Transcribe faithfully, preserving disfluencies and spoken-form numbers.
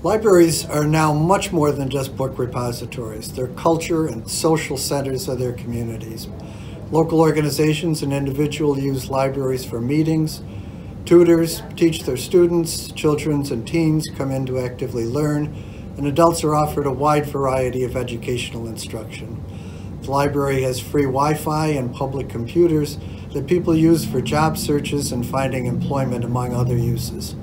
Libraries are now much more than just book repositories. They're culture and social centers of their communities. Local organizations and individuals use libraries for meetings. Tutors teach their students, children and teens come in to actively learn, and adults are offered a wide variety of educational instruction. The library has free Wi-Fi and public computers that people use for job searches and finding employment, among other uses.